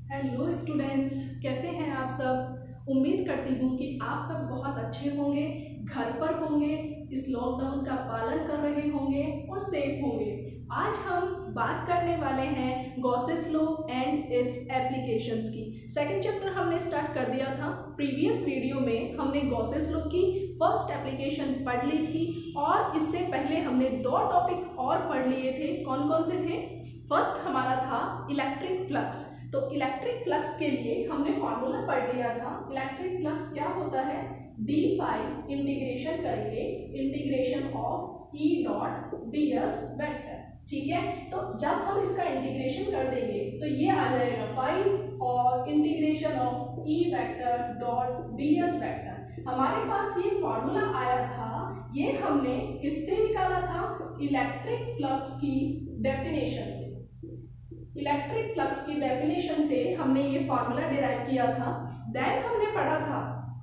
Hello students, कैसे हैं आप सब। उम्मीद करती हूँ कि आप सब बहुत अच्छे होंगे, घर पर होंगे, इस लॉकडाउन का पालन कर रहे होंगे और सेफ होंगे। आज हम बात करने वाले हैं Gauss's law and its applications की। सेकंड चैप्टर हमने स्टार्ट कर दिया था। प्रीवियस वीडियो में हमने गॉसेस लॉ की फर्स्ट एप्लीकेशन पढ़ ली थी और इससे पहले हमने दो टॉपिक और पढ़ लिए थे। कौन कौन से थे? फर्स्ट हमारा था इलेक्ट्रिक फ्लक्स। तो इलेक्ट्रिक फ्लक्स के लिए हमने फॉर्मूला पढ़ लिया था। इलेक्ट्रिक फ्लक्स क्या होता है? डी फाई इंटीग्रेशन करेंगे, integration of E dot D S vector. ठीक है, तो जब हम इसका इंटीग्रेशन कर देंगे तो ये आ जाएगा फाई और integration of E vector dot D S vector. हमारे पास ये फॉर्मूला आया था, ये हमने किससे निकाला था? इलेक्ट्रिक फ्लक्स की डेफिनेशन से। इलेक्ट्रिक फ्लक्स की डेफिनेशन से हमने ये फॉर्मूला डिराइव किया था। देन हमने पढ़ा था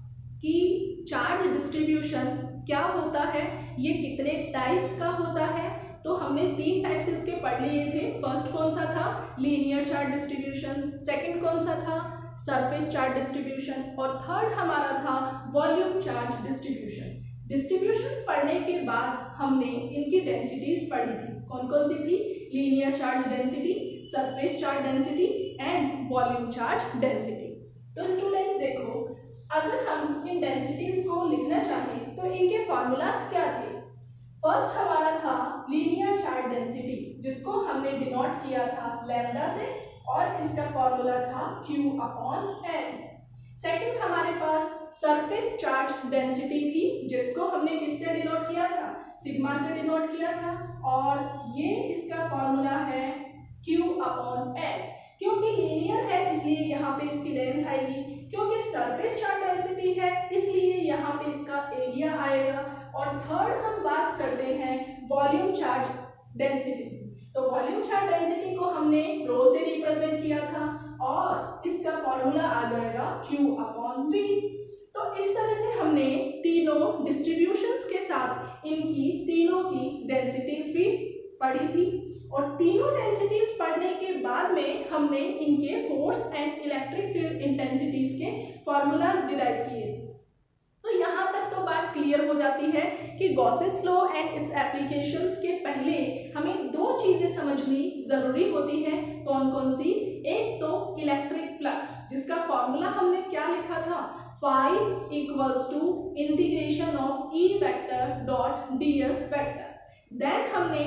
कि चार्ज डिस्ट्रीब्यूशन क्या होता है, ये कितने टाइप्स का होता है। तो हमने 3 टाइप्स इसके पढ़ लिए थे। फर्स्ट कौन सा था? Linear charge distribution. सेकंड कौन सा था? Surface charge distribution. और थर्ड हमारा था वॉल्यूम चार्ज डिस्ट्रीब्यूशन। डिस्ट्रीब्यूशंस पढ़ने के बाद हमने इनकी डेंसिटीज पढ़ी थी। कौन कौन सी थी? Linear charge density, surface charge density and volume charge density. तो स्टूडेंट्स देखो, अगर हम इन डेंसिटीज को लिखना चाहें तो इनके फॉर्मूलाज क्या थे? फर्स्ट हमारा था लीनियर चार्ज डेंसिटी, जिसको हमने डिनोट किया था लैम्डा से और इसका फॉर्मूला था Q अपॉन N। सेकंड हमारे पास सरफेस चार्ज डेंसिटी थी, जिसको हमने किससे डिनोट किया था? सिग्मा से डिनोट किया था और ये इसका फॉर्मूला है Q अपॉन S। क्योंकि लीनियर है इसलिए यहाँ पे इसकी लेंथ आएगी, क्योंकि सरफेस चार्ज डेंसिटी है इसलिए यहाँ पे इसका एरिया आएगा। और थर्ड हम बात करते हैं वॉल्यूम चार्ज डेंसिटी। तो वॉल्यूम चार्ज डेंसिटी को हमने रो से रिप्रेजेंट किया था और इसका फॉर्मूला आ जाएगा Q अपॉन V। तो इस तरह से हमने तीनों डिस्ट्रीब्यूशंस के साथ इनकी तीनों की डेंसिटीज भी पढ़ी थी और तीनों डेंसिटीज पढ़ने के बाद में हमने इनके force and electric field intensities के फॉर्मूलाज डिराइव किए थे। तो यहाँ तक तो बात क्लियर हो जाती है कि Gauss's law and its applications के पहले हमें 2 चीजें समझनी जरूरी होती है। कौन कौन सी? एक तो इलेक्ट्रिक फ्लक्स, जिसका फॉर्मूला हमने क्या लिखा था? Phi equals to integration of E vector dot D S vector. Then हमने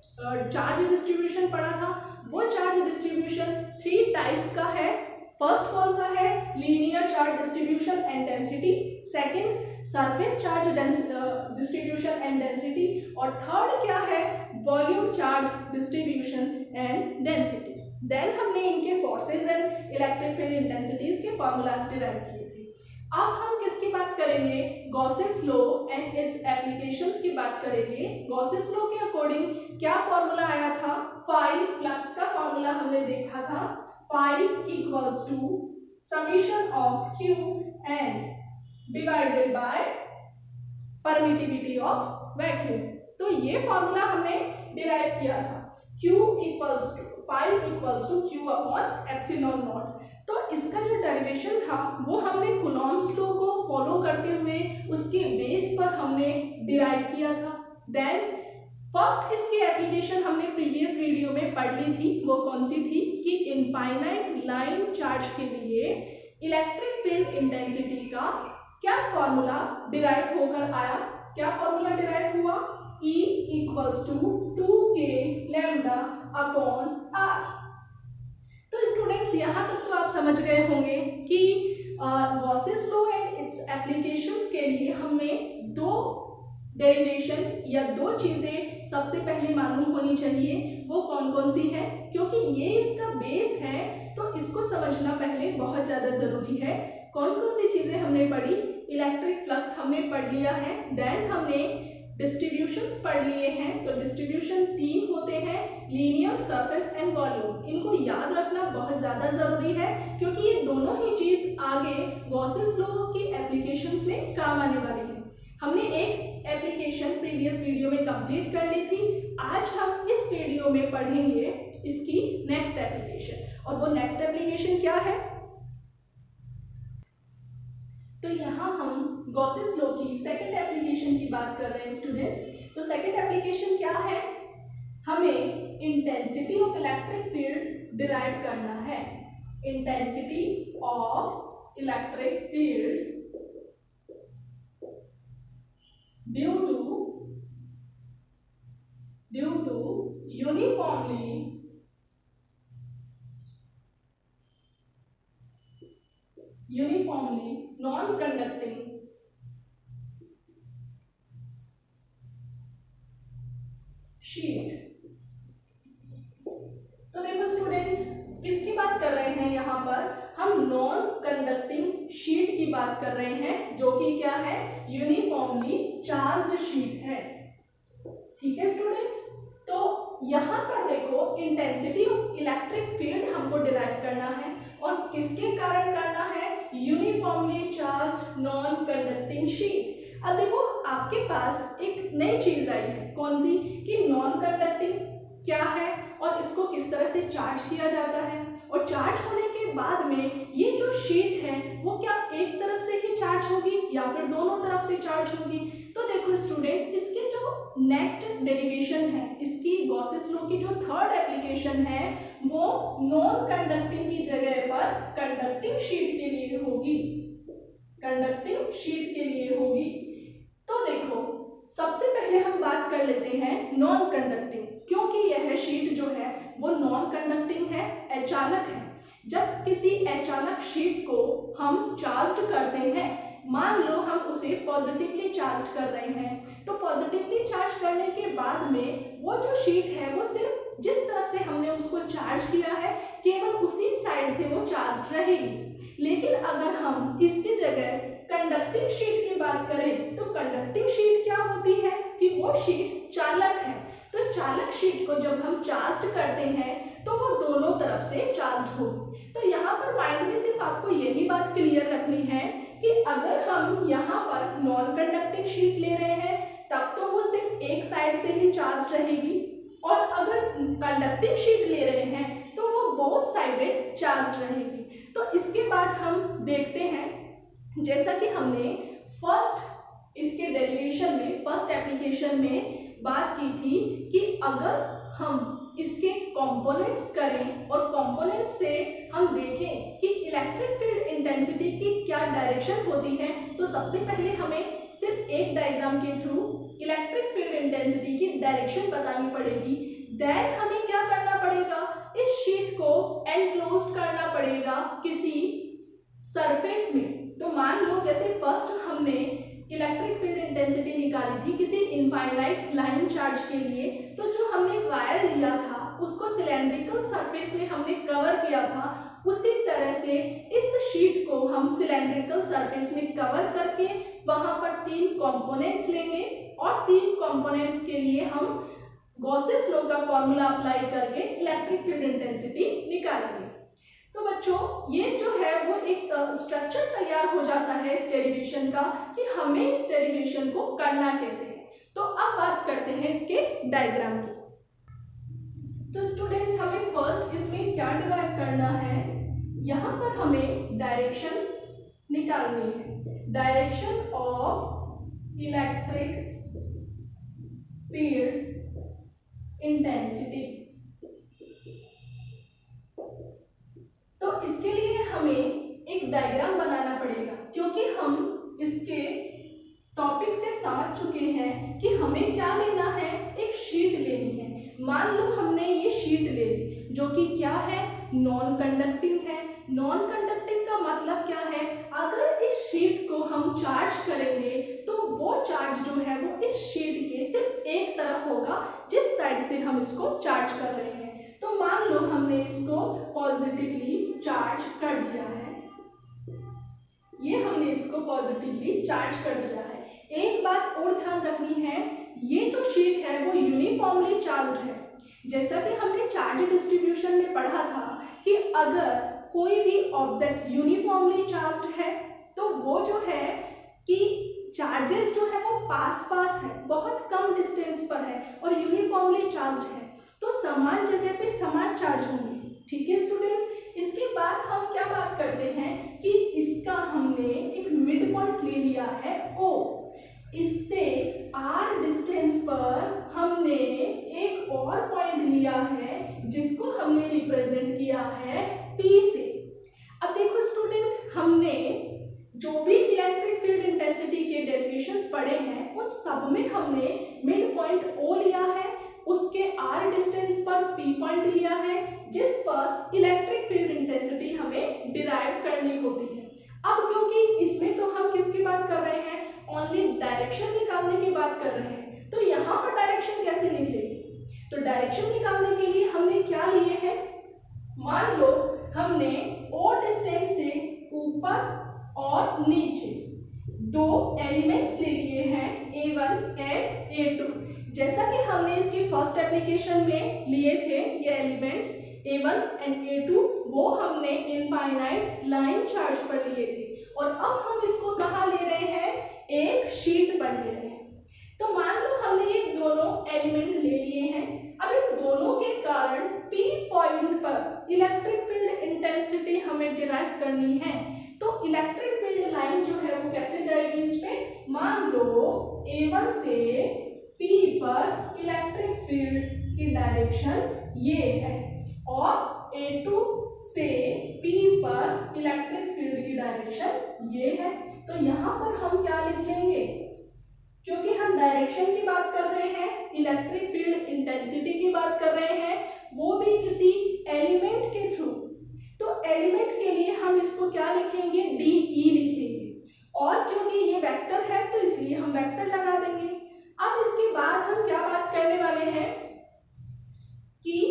चार्ज डिस्ट्रीब्यूशन पढ़ा था। वो चार्ज डिस्ट्रीब्यूशन 3 टाइप्स का है। फर्स्ट कौन सा है? Linear charge distribution and density. Second surface charge distribution and density. और थर्ड क्या है? Volume charge distribution and density. Then हमने इनके forces and electric field intensities के फॉर्मूलाज डिराइव किए थे। अब हम किसकी बात करेंगे? Gauss's law and its applications की बात करेंगे। गॉसेस लॉ के अकॉर्डिंग क्या फॉर्मूला आया था? फाई फ्लक्स का फॉर्मूला हमने देखा था, phi equals to summation of Q and divided by permittivity of vacuum. तो ये फॉर्मूला हमने डिराइव किया था, Q equals to phi equals to Q upon epsilon naught. तो इसका जो डेरिवेशन था वो हमने कूलॉम्स लॉ को फॉलो करते हुए उसके बेस पर हमने डिराइव किया था। देन फर्स्ट इसकी एप्लीकेशन हमने प्रीवियस वीडियो में पढ़ ली थी। वो कौन सी थी? कि इनफाइनाइट लाइन चार्ज के लिए इलेक्ट्रिक फील्ड इंटेंसिटी का क्या फॉर्मूला डिराइव होकर आया? क्या फॉर्मूला डिराइव हुआ? E equals to 2k lambda upon R। तो स्टूडेंट्स यहाँ तक तो आप समझ गए होंगे कि Gauss's law and its applications के लिए हमें 2 डेरिवेशन या 2 चीजें सबसे पहले मालूम होनी चाहिए। वो कौन कौन सी है? क्योंकि ये इसका बेस है तो इसको समझना पहले बहुत ज्यादा जरूरी है। कौन कौन सी चीजें हमने पढ़ी? इलेक्ट्रिक फ्लक्स हमने पढ़ लिया है। देन हमने डिस्ट्रीब्यूशंस पढ़ लिए हैं। तो डिस्ट्रीब्यूशन 3 होते हैं, लीनियर, सरफेस एंड वॉल्यूम। इनको याद रखना बहुत ज्यादा जरूरी है क्योंकि ये दोनों ही चीज आगे गॉसेस लॉ की एप्लीकेशंस में काम आने वाली है। हमने एक एप्लीकेशन प्रीवियस वीडियो में कंप्लीट कर ली थी। आज हम इस वीडियो में पढ़ेंगे इसकी नेक्स्ट एप्लीकेशन। और वो नेक्स्ट एप्लीकेशन क्या है? तो यहाँ हम गॉसेस लॉ की सेकंड एप्लीकेशन की बात कर रहे हैं स्टूडेंट्स। तो सेकंड एप्लीकेशन क्या है? हमें intensity of electric field derive करना है। Intensity of electric field due to uniformly non-conducting sheet। तो देखो स्टूडेंट्स, किसकी बात कर रहे हैं यहाँ पर? हम नॉन कंडक्टिंग शीट की बात कर रहे हैं, जो कि क्या है? यूनिफॉर्मली चार्ज्ड शीट है। ठीक है स्टूडेंट्स, तो यहाँ पर देखो इंटेंसिटी ऑफ इलेक्ट्रिक फील्ड हमको डिराइव करना है, और किसके कारण करना है? Uniformly charged non conducting sheet. अब देखो आपके पास एक नई चीज आई है, कौन सी? कि नॉन कंडक्टिंग क्या है और इसको किस तरह से चार्ज किया जाता है, और चार्ज होने के बाद में ये जो शीट है वो क्या एक तरफ से ही चार्ज होगी या फिर दोनों तरफ से चार्ज होगी? तो देखो स्टूडेंट, इसके जो नेक्स्ट डेरिवेशन है, इसकी गॉसेस लॉ की जो थर्ड एप्लीकेशन है वो नॉन कंडक्टिंग की जगह पर कंडक्टिंग शीट के लिए होगी। कंडक्टिंग शीट के लिए होगी। तो देखो सबसे पहले हम बात कर लेते हैं नॉन कंडक्टिंग, क्योंकि यह शीट जो है वो नॉन कंडक्टिंग है, अचानक है। जब किसी अचानक शीट को हम चार्ज करते हैं, मान लो हम उसे पॉजिटिवली चार्ज कर रहे हैं, तो पॉजिटिवली चार्ज करने के बाद में वो जो शीट है वो सिर्फ जिस तरफ से हमने उसको चार्ज किया है केवल उसी साइड से वो चार्ज रहेगी। लेकिन अगर हम इसकी जगह कंडक्टिंग शीट की बात करें, तो कंडक्टिंग शीट क्या होती है? कि वो शीट चालक है। तो चालक शीट को जब हम चार्ज करते हैं तो वो दोनों तरफ से चार्ज होगी। तो यहाँ पर माइंड में सिर्फ आपको यही बात क्लियर रखनी है कि अगर हम यहाँ पर नॉन कंडक्टिंग शीट ले रहे हैं तब तो वो सिर्फ एक साइड से ही चार्ज रहेगी, और अगर कंडक्टिंग शीट ले रहे हैं तो वो बोथ साइडेड चार्ज रहेगी। तो इसके बाद हम देखते हैं, जैसा कि हमने फर्स्ट इसके डेरिवेशन में, फर्स्ट एप्लीकेशन में बात की थी कि अगर हम इसके कंपोनेंट्स करें और कंपोनेंट्स से हम देखें कि इलेक्ट्रिक फील्ड इंटेंसिटी की क्या डायरेक्शन होती है, तो सबसे पहले हमें सिर्फ एक डायग्राम के थ्रू इलेक्ट्रिक फील्ड इंटेंसिटी की डायरेक्शन बतानी पड़ेगी। देन हमें क्या करना पड़ेगा? इस शीट को एनक्लोज करना पड़ेगा किसी सरफेस में। तो मान लो जैसे फर्स्ट हमने इलेक्ट्रिक फील्ड इंटेंसिटी निकाली थी किसी इनफाइनाइट लाइन चार्ज के लिए, तो जो हमने वायर लिया था उसको सिलेंड्रिकल सरफेस में हमने कवर किया था, उसी तरह से इस शीट को हम सिलेंड्रिकल सरफेस में कवर करके वहां पर 3 कंपोनेंट्स लेंगे, और 3 कंपोनेंट्स के लिए हम गॉसेस लॉ का फॉर्मूला अप्लाई करके इलेक्ट्रिक फील्ड इंटेंसिटी निकालेंगे। तो बच्चों ये जो है वो एक स्ट्रक्चर तैयार हो जाता है इस डेरिवेशन का कि हमें इस डेरिवेशन को करना कैसे है। तो अब बात करते हैं इसके डायग्राम की। तो स्टूडेंट्स हमें फर्स्ट इसमें क्या डिराइव करना है? यहाँ पर हमें डायरेक्शन निकालनी है, direction of electric field intensity. तो इसके लिए हमें एक डायग्राम बनाना पड़ेगा, क्योंकि हम इसके टॉपिक से समझ चुके हैं कि हमें क्या लेना है, एक शीट लेनी है। मान लो हमने ये शीट ले ली जो कि क्या है, नॉन कंडक्टिंग है। नॉन कंडक्टिंग का मतलब क्या है? अगर इस शीट को हम चार्ज करेंगे तो वो चार्ज जो है वो इस शीट के सिर्फ एक तरफ होगा, जिस साइड से हम इसको चार्ज कर रहे हैं। तो मान लो हमने इसको पॉजिटिवली चार्ज कर दिया है, ये हमने इसको पॉजिटिवली चार्ज कर दिया है। एक बात और ध्यान रखनी है, ये जो शीट है वो यूनिफॉर्मली चार्ज है। जैसा कि हमने चार्ज डिस्ट्रीब्यूशन में पढ़ा था कि अगर कोई भी ऑब्जेक्ट यूनिफॉर्मली चार्ज है तो वो जो है कि चार्जेस जो है वो पास पास है, बहुत कम डिस्टेंस पर है और यूनिफॉर्मली चार्ज है। तो समान जगह पे समान चार्ज होंगे। ठीक है स्टूडेंट्स, इसके बाद हम क्या बात करते हैं कि इसका हमने एक मिड पॉइंट ले लिया है O, इससे r डिस्टेंस पर हमने एक और पॉइंट लिया है जिसको हमने रिप्रेजेंट किया है P से। अब देखो स्टूडेंट, हमने जो भी इलेक्ट्रिक फील्ड इंटेंसिटी के डेरिवेशंस पढ़े हैं उन सब में हमने मिड पॉइंट O लिया है, उसके r डिस्टेंस पर P पॉइंट लिया है जिस पर इलेक्ट्रिक फील्ड इंटेंसिटी हमें डिराइव करनी होती है। अब क्योंकि इसमें तो हम किसकी बात कर रहे हैं, ओनली डायरेक्शन निकालने की बात कर रहे हैं, तो यहाँ पर डायरेक्शन कैसे निकलेगी? तो डायरेक्शन निकालने के लिए हमने क्या लिए हैं, मान लो हमने O डिस्टेंस से ऊपर और नीचे दो एलिमेंट्स ले लिए हैं A1 एंड A2। जैसा कि हमने इसके फर्स्ट एप्लीकेशन में लिए थे ये एलिमेंट्स A1 एंड A2, वो हमने इनफाइनाइट लाइन चार्ज पर लिए थे और अब हम इसको कहाँ ले रहे हैं, एक शीट पर ले रहे हैं। तो मान लो हमने ये दोनों एलिमेंट ले लिए हैं, अब इन दोनों के कारण P पॉइंट पर इलेक्ट्रिक फील्ड इंटेंसिटी हमें डिराइव करनी है। तो इलेक्ट्रिक फील्ड लाइन जो है वो कैसे जाएगी इस पे, मान लो A1 से P पर इलेक्ट्रिक फील्ड की डायरेक्शन ये है और A2 से P पर इलेक्ट्रिक फील्ड की डायरेक्शन ये है। तो यहाँ पर हम क्या लिख लेंगे, क्योंकि हम डायरेक्शन की बात कर रहे हैं, इलेक्ट्रिक फील्ड इंटेंसिटी की बात कर रहे हैं, वो भी किसी एलिमेंट के थ्रू, तो एलिमेंट के लिए हम इसको क्या लिखेंगे, DE लिखेंगे, और क्योंकि ये वेक्टर है तो इसलिए हम वेक्टर लगा देंगे। अब इसके बाद हम क्या बात करने वाले हैं कि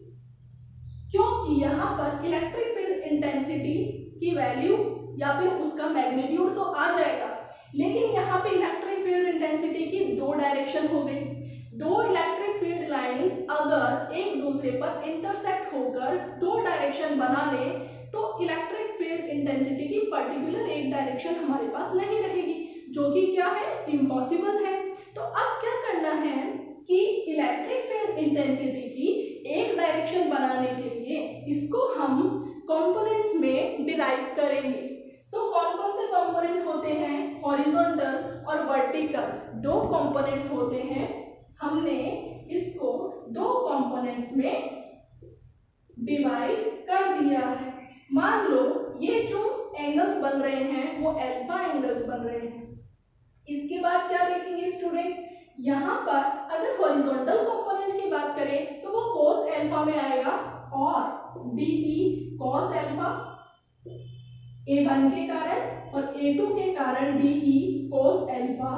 क्योंकि यहाँ पर इलेक्ट्रिक फील्ड इंटेंसिटी की वैल्यू या फिर उसका मैग्नीट्यूड तो आ जाएगा, लेकिन यहाँ पे इलेक्ट्रिक फील्ड इंटेंसिटी की दो डायरेक्शन हो गई। दो इलेक्ट्रिक फील्ड लाइंस अगर एक दूसरे पर इंटरसेक्ट होकर दो डायरेक्शन बना ले तो इलेक्ट्रिक फील्ड इंटेंसिटी की पर्टिकुलर एक डायरेक्शन हमारे पास नहीं रहेगी, जो कि क्या है, इम्पॉसिबल है। तो अब क्या करना है कि इलेक्ट्रिक फील्ड इंटेंसिटी की एक डायरेक्शन बनाने के लिए इसको हम कंपोनेंट्स में डिराइव करेंगे। तो कौन कौन से कंपोनेंट होते हैं, हॉरिजॉन्टल और वर्टिकल दो कंपोनेंट्स होते हैं। हमने इसको दो कंपोनेंट्स में डिवाइड कर दिया है। मान लो ये जो एंगल्स बन रहे हैं वो अल्फा एंगल्स बन रहे हैं। इसके बाद क्या देखेंगे स्टूडेंट्स, यहाँ पर अगर हॉरिजॉन्टल कंपोनेंट की बात करें तो वो cos अल्फा में आएगा और DE cos अल्फा A1 के कारण और A2 के कारण DE cos अल्फा।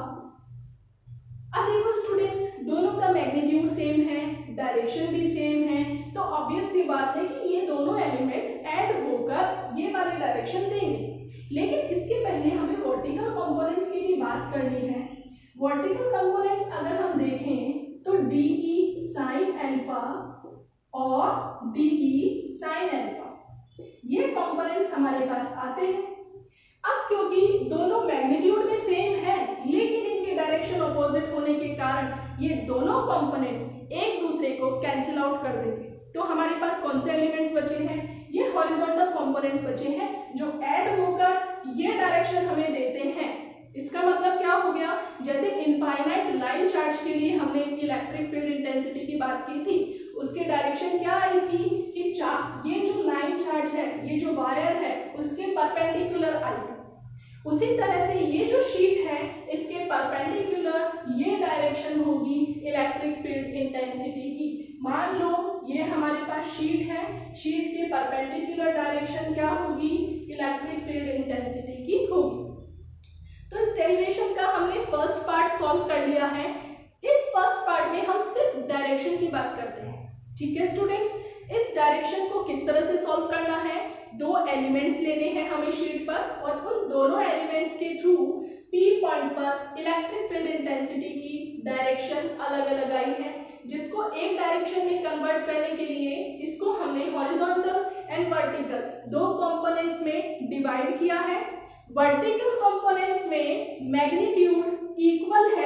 अब देखो स्टूडेंट्स, दोनों का मैग्नीट्यूड सेम है, डायरेक्शन भी सेम है, तो ऑब्वियस सी बात है कि ये दोनों एलिमेंट ऐड होकर ये वाली डायरेक्शन देंगे। लेकिन इसके पहले हमें वर्टिकल कंपोनेंट्स की भी बात करनी है। वर्टिकल कंपोनेंट्स अगर हम देखें तो DE sin अल्फा और DE sin अल्फा ये कंपोनेंट्स हमारे पास आते हैं। अब क्योंकि दोनों मैग्नीट्यूड में सेम है लेकिन इनके डायरेक्शन अपोजिट होने के कारण ये दोनों कंपोनेंट्स एक दूसरे को कैंसिल आउट कर देंगे। तो हमारे पास कौन से एलिमेंट्स बचे हैं, ये हॉरिजॉन्टल कंपोनेंट्स बचे हैं जो ऐड होकर ये डायरेक्शन हमें देते हैं। इसका मतलब क्या हो गया, जैसे इनफाइनाइट लाइन चार्ज के लिए हमने इलेक्ट्रिक फील्ड इंटेंसिटी की बात की थी, उसकी डायरेक्शन क्या आई थी कि ये जो लाइन चार्ज है, ये जो वायर है उसके परपेंडिकुलर आई थी। उसी तरह से ये जो शीट है इसके परपेंडिकुलर ये डायरेक्शन होगी इलेक्ट्रिक फील्ड इंटेंसिटी की। मान लो ये हमारे पास शीट है, शीट के परपेंडिकुलर डायरेक्शन क्या होगी, इलेक्ट्रिक फील्ड इंटेंसिटी की होगी। तो इस डेरिवेशन का हमने फर्स्ट पार्ट सॉल्व कर लिया है। इस फर्स्ट पार्ट में हम सिर्फ डायरेक्शन की बात करते हैं। ठीक है स्टूडेंट्स, इस डायरेक्शन को किस तरह से सॉल्व करना है, दो एलिमेंट्स लेने हैं हमें शीट पर और उन दोनों एलिमेंट्स के थ्रू P पॉइंट पर इलेक्ट्रिक फील्ड इंटेंसिटी की डायरेक्शन अलग अलग आई है, जिसको एक डायरेक्शन में कन्वर्ट करने के लिए इसको हमने हॉरिजॉन्टल एंड वर्टिकल दो कंपोनेंट्स में डिवाइड किया है। वर्टिकल कंपोनेंट्स में मैग्नीट्यूड इक्वल है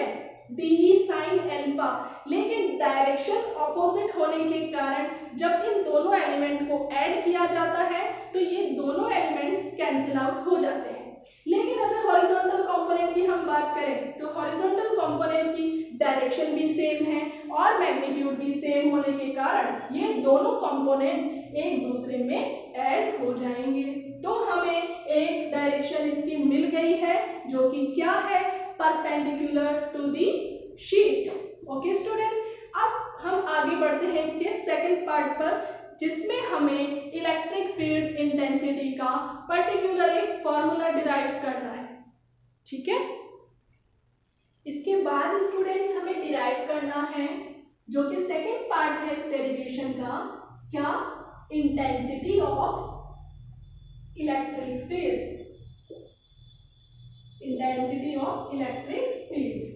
डी साइन अल्फा, लेकिन डायरेक्शन ऑपोजिट होने के कारण जब इन दोनों एलिमेंट को ऐड किया जाता है तो ये दोनों एलिमेंट कैंसिल आउट हो जाते हैं। लेकिन अगर हॉरिजॉन्टल कंपोनेंट की हम बात करें तो हॉरिजॉन्टल कंपोनेंट की डायरेक्शन भी सेम है और मैग्नीट्यूड भी सेम होने के कारण ये दोनों कंपोनेंट एक दूसरे में ऐड हो जाएंगे। तो हमें एक डायरेक्शन इसकी मिल गई है जो कि क्या है, perpendicular to the sheet. Okay students, अब हम आगे बढ़ते हैं इसके सेकंड पार्ट पर, जिसमें हमें इलेक्ट्रिक फील्ड इंटेंसिटी का पर्टिकुलर एक फॉर्मूला डिराइव करना है। ठीक है, इसके बाद स्टूडेंट्स हमें डिराइव करना है जो कि सेकंड पार्ट है इस डेरिवेशन का, क्या, intensity of electric field, intensity of electric field.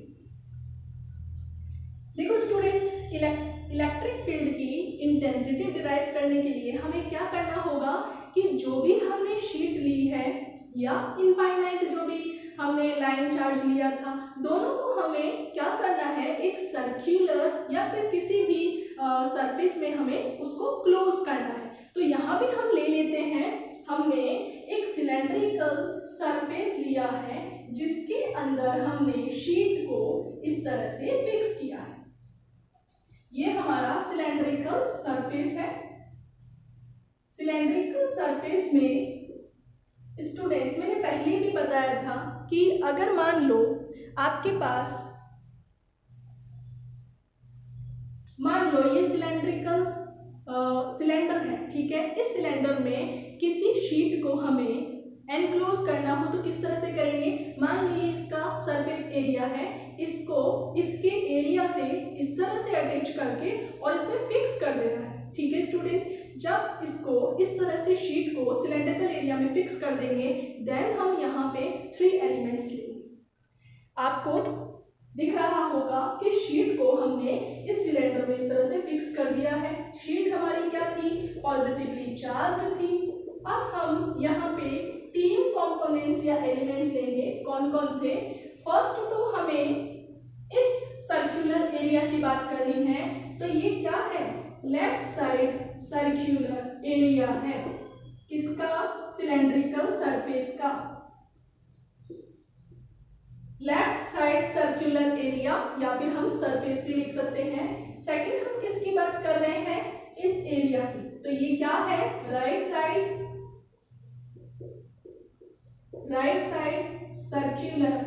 देखो स्टूडेंट्स, इलेक्ट्रिक फील्ड की इंटेंसिटी डिराइव करने के लिए हमें क्या करना होगा कि जो भी हमने शीट ली है या इनफाइनाइट जो भी हमने लाइन चार्ज लिया था, दोनों को हमें क्या करना है, एक सर्क्यूलर या फिर किसी भी सरफेस में हमें उसको क्लोज करना है। तो यहाँ भी हम ले लेते हैं, हमने एक सिलेंड्रिकल सरफेस लिया है जिसके अंदर हमने शीट को इस तरह से फिक्स किया है। ये हमारा सिलेंड्रिकल सरफेस है। सिलेंड्रिकल सरफेस में स्टूडेंट्स, मैंने पहले भी बताया था कि अगर मान लो आपके पास, मान लो ये सिलेंड्रिकल सिलेंडर है, ठीक है, इस सिलेंडर में किसी शीट को हमें एनक्लोज करना हो तो किस तरह से करेंगे, मान लीजिए इसका सरफेस एरिया है, इसको इसके एरिया से इस तरह से अटैच करके और इसमें फिक्स कर देना है। ठीक है स्टूडेंट्स, जब इसको इस तरह से शीट को सिलेंड्रिकल एरिया में फिक्स कर देंगे, देन हम यहाँ पे 3 एलिमेंट्स लेंगे। आपको दिख रहा होगा कि शीट को हमने इस सिलेंडर में इस तरह से फिक्स कर दिया है। शीट हमारी क्या थी, पॉजिटिवली चार्ज थी। अब हम यहाँ पे 3 कंपोनेंट्स या एलिमेंट्स लेंगे। कौन कौन से, फर्स्ट तो हमें इस सर्कुलर एरिया की बात करनी है, तो ये क्या है, लेफ्ट साइड सर्कुलर एरिया है, किसका, सिलेंड्रिकल सरफेस का, लेफ्ट साइड सर्कुलर एरिया या फिर हम सरफेस भी लिख सकते हैं। सेकंड हम किसकी बात कर रहे हैं, इस एरिया की, तो ये क्या है, राइट साइड सर्कुलर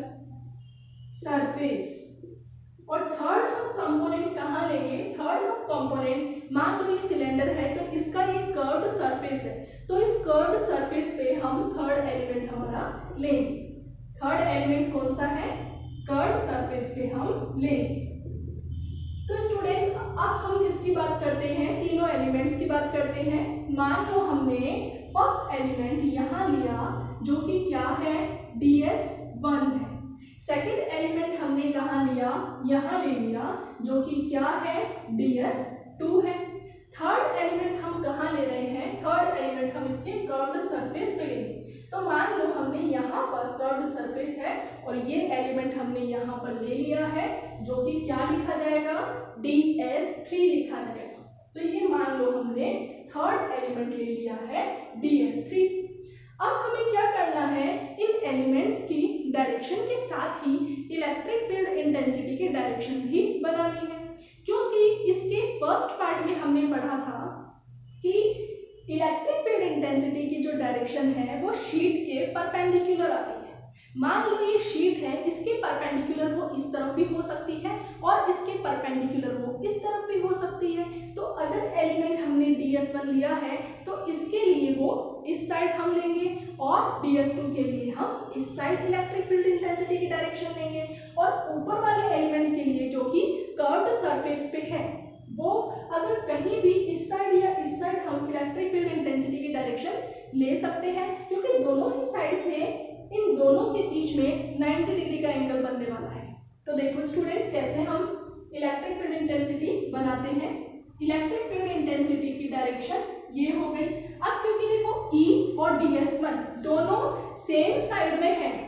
सरफेस। और थर्ड हम कंपोनेंट कहाँ लेंगे, थर्ड हम कंपोनेंट, मान लो ये सिलेंडर है तो इसका ये कर्व्ड सरफेस है, तो इस कर्व्ड सरफेस पे हम थर्ड एलिमेंट हमारा लेंगे। थर्ड एलिमेंट कौन सा है, कर्व्ड सरफेस पे हम लेंगे। तो स्टूडेंट्स, अब हम किसकी बात करते हैं, तीनों एलिमेंट्स की बात करते हैं। मान लो हमने फर्स्ट एलिमेंट यहाँ लिया जो कि क्या है, DS1 है। सेकेंड एलिमेंट हमने कहाँ लिया, यहाँ ले लिया जो कि क्या है, DS2 है। थर्ड एलिमेंट हम कहाँ ले रहे हैं, थर्ड एलिमेंट हम इसके कर्व्ड सरफेस पे लेंगे। तो मान लो हमने यहाँ पर कर्व्ड सरफेस है और ये एलिमेंट हमने यहाँ पर ले लिया है जो कि क्या लिखा जाएगा, DS3 लिखा जाएगा। तो ये मान लो हमने थर्ड एलिमेंट ले लिया है DS3। अब हमें क्या करना है, इन एलिमेंट्स की डायरेक्शन के साथ ही इलेक्ट्रिक फील्ड इंटेंसिटी की डायरेक्शन भी बनानी है, क्योंकि इसके फर्स्ट पार्ट में हमने पढ़ा था कि इलेक्ट्रिक फील्ड इंटेंसिटी की जो डायरेक्शन है वो शीट के परपेंडिकुलर आती है। मान लो ये शीट है, इसके परपेंडिकुलर वो इस तरफ भी हो सकती है और इसके परपेंडिकुलर वो इस तरफ भी हो सकती है। तो अगर एलिमेंट हमने DS1 लिया है तो इसके लिए वो इस साइड हम लेंगे और DS2 के लिए हम इस साइड इलेक्ट्रिक फील्ड इंटेंसिटी की डायरेक्शन लेंगे। और ऊपर वाले एलिमेंट के लिए जो कि कर्व्ड सरफेस पे है, वो अगर कहीं भी इस साइड या इस साइड हम इलेक्ट्रिक फील्ड इंटेंसिटी की डायरेक्शन ले सकते हैं, क्योंकि दोनों ही साइड से इन दोनों के बीच में 90 डिग्री का एंगल बनने वाला है। तो देखो स्टूडेंट्स, कैसे हम इलेक्ट्रिक फील्ड इंटेंसिटी बनाते हैं। इलेक्ट्रिक फील्ड इंटेंसिटी की डायरेक्शन ये हो गई। अब क्योंकि देखो E और DS1 दोनों सेम साइड में है,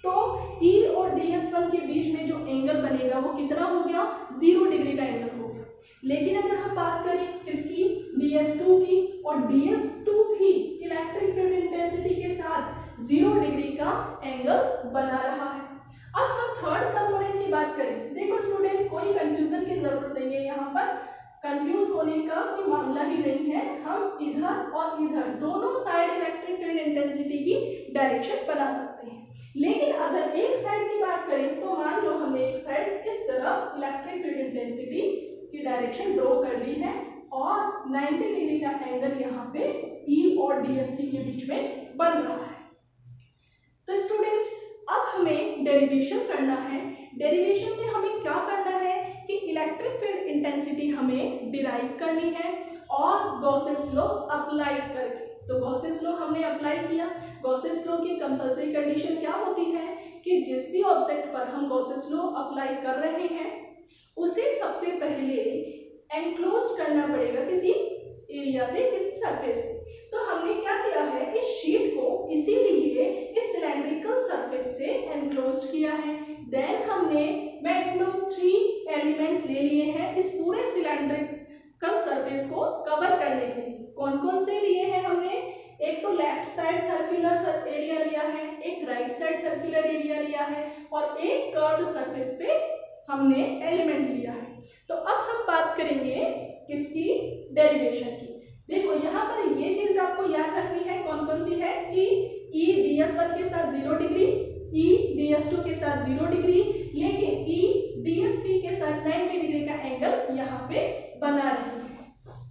तो E और DS1 के बीच में जो एंगल बनेगा वो कितना हो गया, 0 डिग्री का एंगल हो गया। लेकिन अगर हम बात करें किसकी, DS2 की, और DS2 भी इलेक्ट्रिक फील्ड इंटेंसिटी के साथ 0 डिग्री का एंगल बना रहा है। अब हम थर्ड कंपोनेंट की बात करें। देखो स्टूडेंट, कोई कंफ्यूजन की जरूरत नहीं है, यहाँ पर कंफ्यूज होने का कोई मामला ही नहीं है। हम इधर और इधर दोनों साइड इलेक्ट्रिक फील्ड इंटेंसिटी की डायरेक्शन बना सकते हैं। लेकिन अगर एक साइड की बात करें तो मान लो हमने एक साइड इस तरफ इलेक्ट्रिक फील्ड इंटेंसिटी की डायरेक्शन ड्रॉ कर ली है और 90 डिग्री का एंगल यहाँ पे E और DS3 के बीच में बन रहा है। तो स्टूडेंट्स, अब हमें डेरिवेशन करना है। डेरिवेशन में हमें क्या करना है कि इलेक्ट्रिक फील्ड इंटेंसिटी हमें डिराइव करनी है और गॉसेस लॉ अप्लाई करके। तो गॉसेस लॉ हमने अप्लाई किया। गॉसेस लॉ की कंपल्सरी कंडीशन क्या होती है कि जिस भी ऑब्जेक्ट पर हम गॉसेस लॉ अप्लाई कर रहे हैं उसे सबसे पहले एनक्लोज करना पड़ेगा किसी एरिया से, किसी सरफेस से। तो हमने क्या किया है, इस शीट को इसीलिए इस सिलेंड्रिकल सरफेस से एनक्लोज किया है। देन हमने मैक्सिमम 3 एलिमेंट्स ले लिए हैं इस पूरे सिलेंड्रिकल सरफेस को कवर करने के लिए। कौन कौन से लिए हैं हमने, एक तो लेफ्ट साइड सर्कुलर एरिया लिया है, एक राइट साइड सर्कुलर एरिया लिया है और एक कर्व्ड सरफेस पे हमने एलिमेंट लिया है। तो अब हम बात करेंगे किसकी, डेरिवेशन की। देखो यहाँ पर ये चीज आपको याद रखनी है, कौन कौन सी है कि E DS1 के साथ 0 डिग्री, E DS2 के साथ 0 डिग्री, लेकिन E DS3 के साथ 90 डिग्री का एंगल यहाँ पे बना रही है।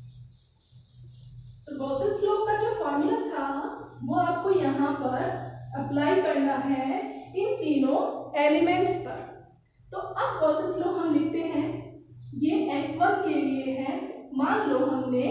तो गॉसेस लॉ का जो फॉर्मूला था वो आपको यहाँ पर अप्लाई करना है इन तीनों एलिमेंट्स पर। तो अब गॉसेस लॉ हम लिखते हैं, ये S1 के लिए है, मान लो हमने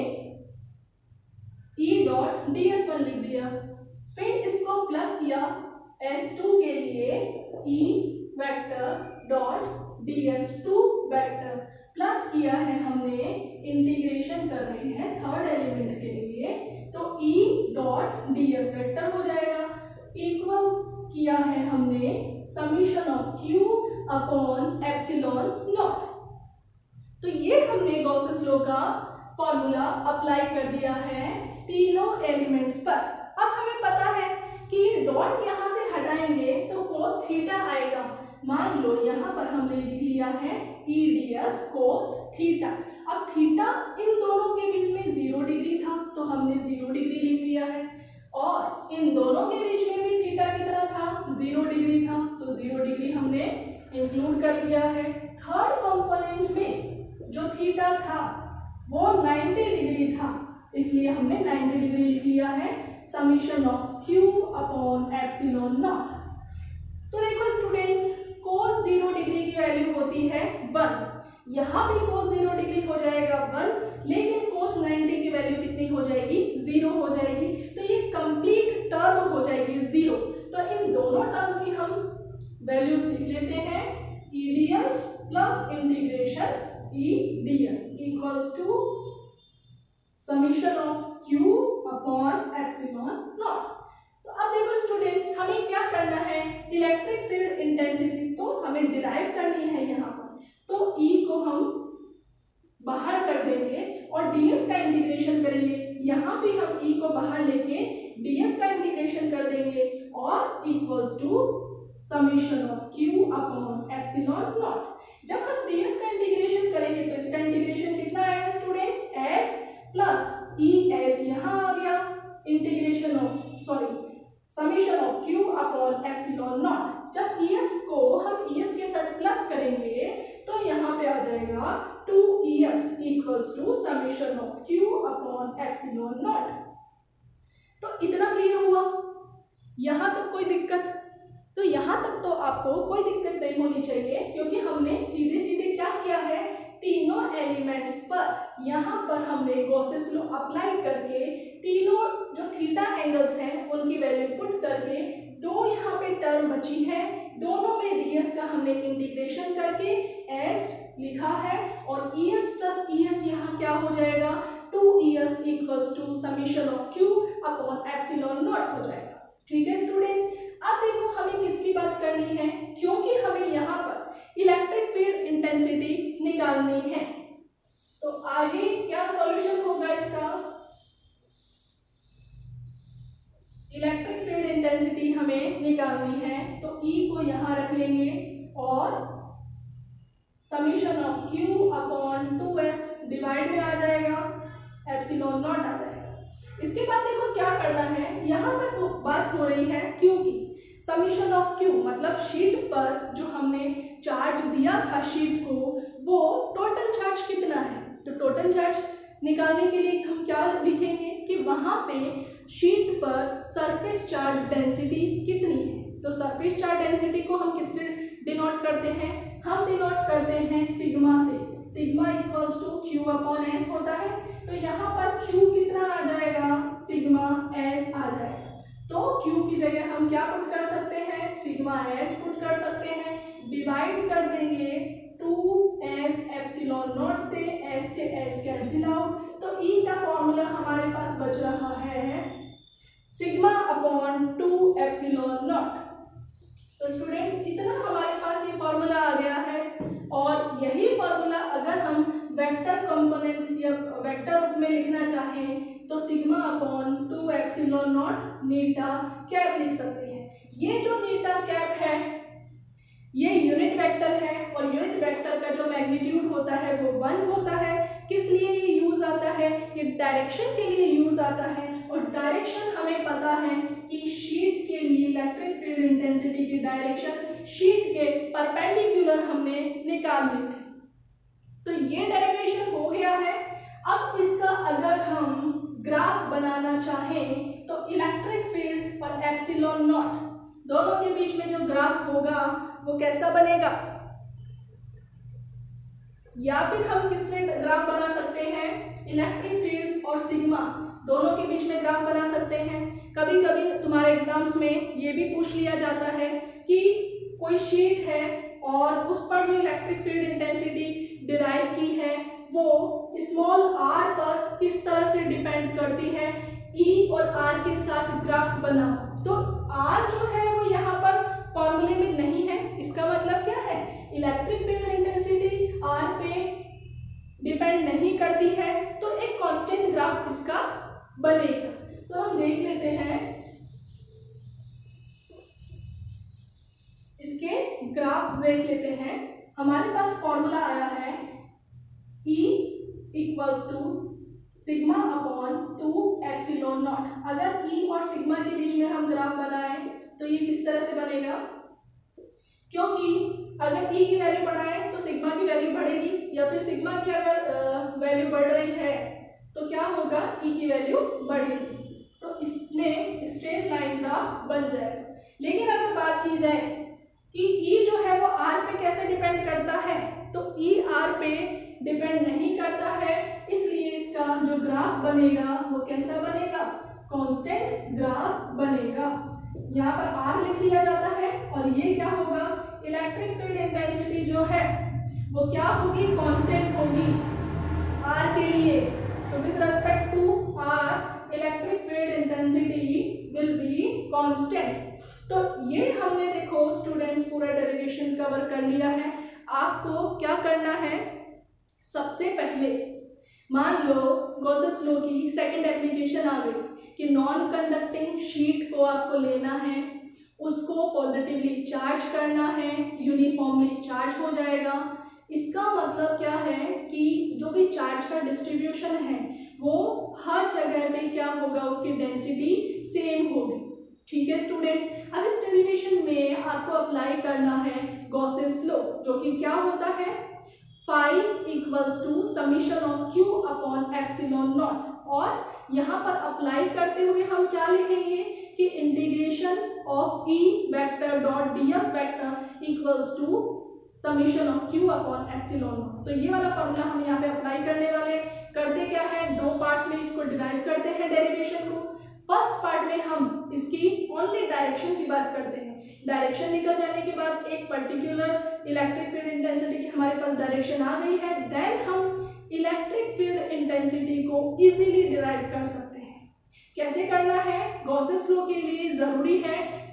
E डॉट DS1 लिख दिया, फिर इसको प्लस किया S2 के लिए E vector dot DS2 vector, plus किया है हमने, इंटीग्रेशन कर रहे हैं थर्ड एलिमेंट के लिए, तो E डॉट DS वेक्टर हो जाएगा, इक्वल किया है हमने summation of Q upon epsilon naught. तो ये हमने गॉसेस लॉ का फॉर्मूला अप्लाई कर दिया है तीनों एलिमेंट्स पर। अब हमें पता है कि डॉट यहाँ से हटाएंगे तो cos थीटा आएगा। मान लो यहाँ पर हमने लिख लिया है EDS cos थीटा। अब थीटा इन दोनों के बीच में 0 डिग्री था तो हमने 0 डिग्री लिख लिया है, और इन दोनों के बीच में भी थीटा कितना था, 0 डिग्री था, तो 0 डिग्री हमने इंक्लूड कर दिया है। थर्ड कंपोनेंट में जो थीटा था वो 90 डिग्री था, इसलिए हमने 90 डिग्री लिख लिया है, summation of Q upon epsilon naught. तो देखो स्टूडेंट्स, cos 0 डिग्री की वैल्यू होती है 1, यहाँ भी cos 0 डिग्री हो जाएगा 1, लेकिन cos 90 की वैल्यू कितनी हो जाएगी, 0 हो जाएगी। तो ये कंप्लीट टर्म हो जाएगी 0। तो इन दोनों टर्म्स की हम वैल्यूज लिख लेते हैं, EDS plus integration EDS equals to summation of Q upon epsilon naught. तो अब देखो स्टूडेंट्स, हमें क्या करना है, इलेक्ट्रिक फील्ड इंटेंसिटी तो हमें डिराइव करनी है यहाँ पर, तो E को हम बाहर कर देंगे और DS का इंटीग्रेशन करेंगे। यहाँ भी हम E को बाहर लेके DS का इंटीग्रेशन कर देंगे और equals to summation of Q upon epsilon naught. जब हम DS का इंटीग्रेशन करेंगे तो इसका इंटीग्रेशन कितना आएगा स्टूडेंट्स, S प्लस ES यहाँ आ गया, integration of summation of Q upon epsilon naught. जब ES को हम ES के साथ प्लस करेंगे तो यहाँ पे आ जाएगा 2ES equals to summation of Q upon epsilon naught. तो इतना क्लियर हुआ, यहाँ तक कोई दिक्कत? तो यहाँ तक तो आपको कोई दिक्कत नहीं होनी चाहिए, क्योंकि हमने सीधे सीधे क्या किया है, तीनों एलिमेंट्स पर यहाँ पर हमने गॉसेस लॉ अप्लाई करके तीनों जो थीटा एंगल्स हैं उनकी वैल्यू पुट करके, दो यहाँ पे टर्म बची है, दोनों में ds का हमने इंटीग्रेशन करके s लिखा है और ES प्लस ES यहाँ क्या हो जाएगा, 2ES equals to summation of Q upon epsilon naught हो जाएगा। ठीक है स्टूडेंट्स, अब देखो हमें किसकी बात करनी है, क्योंकि हमें यहाँ पर इलेक्ट्रिक फील्ड इंटेंसिटी निकालनी है। तो आगे क्या सॉल्यूशन होगा इसका, इलेक्ट्रिक फील्ड इंटेंसिटी हमें निकालनी है, तो E को यहाँ रख लेंगे और summation of Q upon 2S divide में आ जाएगा, एप्सिलॉन नॉट आ जाएगा। इसके बाद देखो क्या करना है, यहाँ पर तो बात हो रही है Q की, समीशन ऑफ Q मतलब शीट पर जो हमने चार्ज दिया था शीट को, वो टोटल चार्ज कितना है। तो टोटल चार्ज निकालने के लिए हम क्या लिखेंगे कि वहां पे शीट पर सरफेस चार्ज डेंसिटी कितनी है। तो सरफेस चार्ज डेंसिटी को हम किससे डिनोट करते हैं, हम डिनोट करते हैं सिग्मा से। Sigma equals to Q upon S होता है। तो यहाँ पर Q कितना आ जाएगा, सिग्मा S आ जाएगा। तो Q की जगह हम क्या पुट कर सकते हैं, सिग्मा S पुट कर सकते हैं, डिवाइड कर देंगे 2S एप्सिलॉन नॉट से, S से S कैंसिल आउट। तो E का फॉर्मूला हमारे पास बच रहा है सिग्मा अपॉन 2 एप्सिलॉन नॉट। तो स्टूडेंट्स इतना हमारे पास ये फॉर्मूला आ गया है, और यही फॉर्मूला अगर हम वेक्टर कंपोनेंट या वेक्टर रूप में लिखना चाहें तो सिग्मा अपॉन 2 एप्सिलॉन नॉट नीटा कैप लिख सकते हैं। ये जो नीटा कैप है ये यूनिट वेक्टर है, और यूनिट वेक्टर का जो मैग्नीट्यूड होता है वो 1 होता है। किस लिए ये यूज आता है, ये डायरेक्शन के लिए यूज आता है, और डायरेक्शन हमें पता है कि शीट के लिए इलेक्ट्रिक फील्ड इंटेंसिटी की डायरेक्शन शीट के परपेंडिकुलर हमने निकाल ली थी। तो ये डेरिवेशन हो गया है। अब इसका अगर हम ग्राफ बनाना चाहें तो इलेक्ट्रिक फील्ड और एप्सिलॉन नॉट दोनों के बीच में जो ग्राफ होगा वो कैसा बनेगा, या फिर हम किस में ग्राफ बना सकते हैं, इलेक्ट्रिक फील्ड और सिग्मा दोनों के बीच में ग्राफ बना सकते हैं। कभी कभी तुम्हारे एग्जाम्स में ये भी पूछ लिया जाता है कि कोई शीट है और उस पर जो इलेक्ट्रिक फील्ड इंटेंसिटी डिराइव की है वो स्मॉल r पर किस तरह से डिपेंड करती है, E और R के साथ ग्राफ बना। तो R जो है वो यहाँ पर फॉर्मूले में नहीं है, इसका मतलब क्या है, इलेक्ट्रिक फील्ड इंटेंसिटी R पे डिपेंड नहीं करती है, तो एक कांस्टेंट ग्राफ इसका बनेगा। तो हम देख लेते हैं इसके ग्राफ देख लेते हैं। हमारे पास फॉर्मूला आया है E equals to sigma upon 2 epsilon naught. अगर E और सिग्मा के बीच में हम ग्राफ बनाएं तो ये किस तरह से बनेगा, क्योंकि अगर E की वैल्यू बढ़ाएं तो सिग्मा की वैल्यू बढ़ेगी, या फिर सिग्मा की अगर वैल्यू बढ़ रही है तो क्या होगा, E की वैल्यू बढ़ेगी। तो इसमें स्ट्रेट लाइन ग्राफ बन जाएगा। लेकिन अगर बात की जाए कि E जो है वो R पे कैसे डिपेंड करता है, तो E R पे डिपेंड नहीं करता है, इसलिए इसका जो ग्राफ बनेगा वो कैसा बनेगा, कांस्टेंट ग्राफ बनेगा। यहाँ पर R लिख लिया जाता है, और ये क्या होगा, इलेक्ट्रिक फील्ड इंटेंसिटी जो है वो क्या होगी, कांस्टेंट होगी R के लिए। तो with respect to R electric field intensity will be constant. तो ये हमने देखो स्टूडेंट्स पूरा डेरिवेशन कवर कर लिया है। आपको क्या करना है, सबसे पहले मान लो गॉसेस लॉ की सेकंड एप्लीकेशन आ गई कि नॉन कंडक्टिंग शीट को आपको लेना है, उसको पॉजिटिवली चार्ज करना है, यूनिफॉर्मली चार्ज हो जाएगा। इसका मतलब क्या है कि जो भी चार्ज का डिस्ट्रीब्यूशन है वो हर जगह पे क्या होगा, उसकी डेंसिटी सेम होगी। ठीक है स्टूडेंट्स, अब इस डेरिवेशन में आपको अप्लाई करना है गॉसेस लॉ, जो कि क्या होता है, phi equals to summation of Q upon epsilon naught. और यहाँ पर अप्लाई करते हुए हम क्या लिखेंगे कि integration of E vector dot ds vector equals to summation of Q upon epsilon naught. तो ये वाला फॉर्मूला हम यहाँ पे अप्लाई करने वाले। करते क्या है, दो पार्ट्स में इसको डिराइव करते हैं डेरिवेशन को। फर्स्ट पार्ट में हम इसकी ओनली डायरेक्शन की बात करते हैं। डायरेक्शन निकल जाने के बाद एक पर्टिकुलर इलेक्ट्रिक फील्ड इंटेंसिटी की हमारे पास डायरेक्शन आ गई है, देन हम इलेक्ट्रिक फील्ड इंटेंसिटी को इजीली डिराइव कर सकते हैं। कैसे करना है, गॉसेस लॉ के लिए जरूरी है कि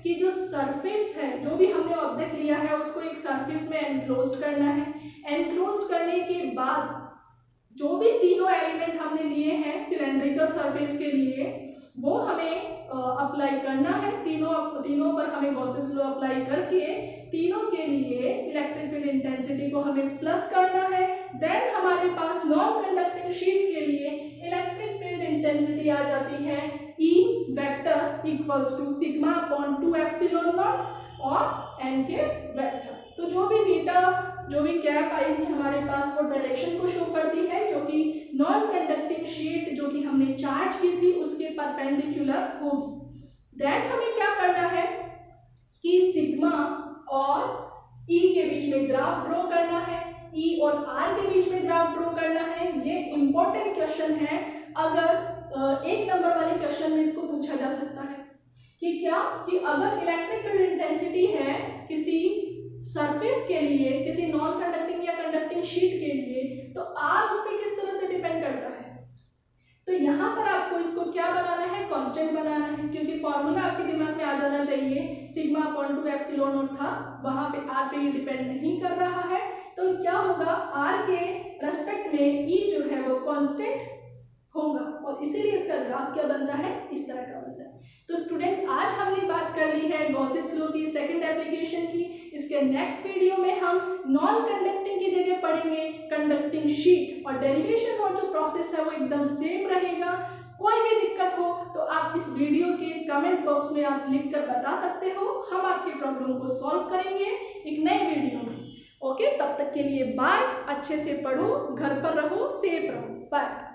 कि जो सरफेस है, जो भी हमने ऑब्जेक्ट लिया है उसको एक सरफेस में एनक्लोज करना है। एनक्लोज करने के बाद जो भी तीनों एलिमेंट हमने लिए हैं सिलेंड्रिकल सरफेस के लिए वो हमें अप्लाई करना है। तीनों पर हमें गॉसेस लॉ अप्लाई करके तीनों के लिए इलेक्ट्रिक फील्ड इंटेंसिटी को हमें प्लस करना है। देन हमारे पास नॉन कंडक्टिंग शीट के लिए इलेक्ट्रिक फील्ड इंटेंसिटी आ जाती है E vector equals to sigma upon 2 epsilon naught और n के वेक्टर। तो जो भी थीटा, जो भी कैप आई थी हमारे पास वो डायरेक्शन को शो करती है, जो कि नॉन कंडक्टिंग शीट जो कि हमने चार्ज की थी उसके परपेंडिकुलर होगी। देन हमें क्या करना है कि सिग्मा और E के बीच में ग्राफ ड्रॉ करना है, E और R के बीच में ग्राफ ड्रॉ करना है। ये इंपॉर्टेंट क्वेश्चन है, अगर 1 नंबर वाले क्वेश्चन में इसको पूछा जा सकता है कि क्या, कि अगर इलेक्ट्रिक फील्ड इंटेंसिटी है किसी सरफेस के लिए, किसी नॉन कंडक्टिंग या कंडक्टिंग शीट के लिए, तो R उस पर किस तरह से डिपेंड करता है। तो यहाँ पर आपको इसको क्या बनाना है, कांस्टेंट बनाना है, क्योंकि फॉर्मूला आपके दिमाग में आ जाना चाहिए। सिग्मा अपॉन 2 एप्सिलॉन नॉट था, वहां पे R पे ये डिपेंड नहीं कर रहा है। तो क्या होगा, R के रेस्पेक्ट में E जो है वो कांस्टेंट होगा और इसीलिए इसका ग्राफ क्या बनता है, इस तरह का बनता है। तो स्टूडेंट्स, आज हमने बात कर ली है गॉसेस लॉ की सेकंड एप्लीकेशन की। इसके नेक्स्ट वीडियो में हम नॉन कंडक्टिंग की जगह पढ़ेंगे कंडक्टिंग शीट, और डेरिवेशन और जो प्रोसेस है वो एकदम सेम रहेगा। कोई भी दिक्कत हो तो आप इस वीडियो के कमेंट बॉक्स में आप लिख कर बता सकते हो, हम आपके प्रॉब्लम को सॉल्व करेंगे एक नए वीडियो में। ओके, तब तक के लिए बाय। अच्छे से पढ़ो, घर पर रहो, सेफ रहो, बाय।